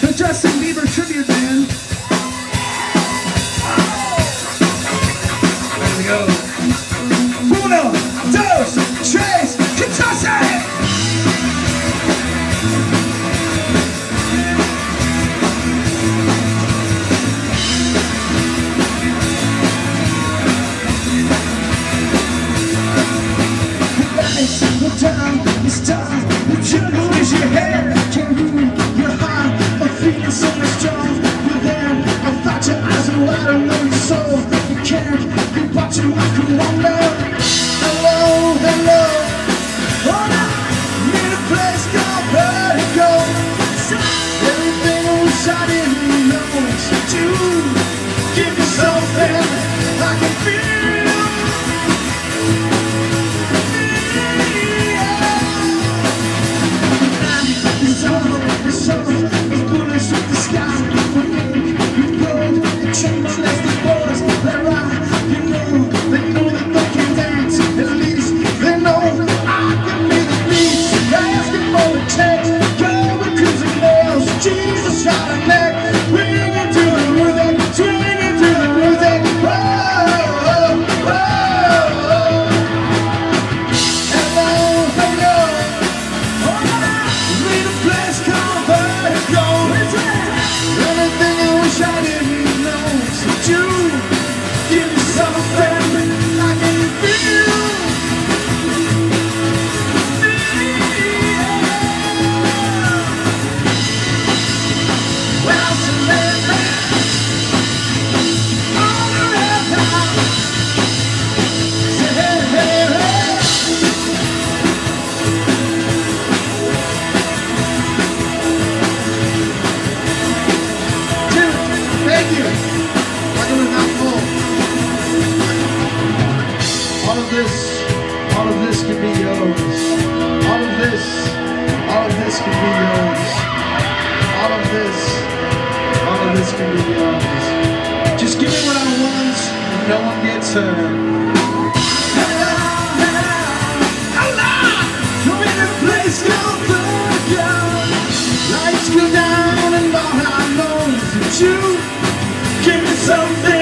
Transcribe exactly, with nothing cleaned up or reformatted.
The Justin Bieber tribute band. There we go. Uno, dos, tres, catorce! Down, it's time, the jungle is your head. Can't move your heart, I'm feeling so much strong. You're there, I thought your eyes were wide, I know your soul. You can't, you watch you, I can wonder. Hello, hello. Oh, now, need a place called Vertigo. Everything I wish I didn't know is you. Give me something I can feel. All of this, all of this can be yours. All of this, all of this can be yours. All of this, all of this can be yours. Just give me what I want, and no one gets hurt. Hello, hello, hello. You're in a place called Vertigo. Lights go down, and all I know is that you give me something.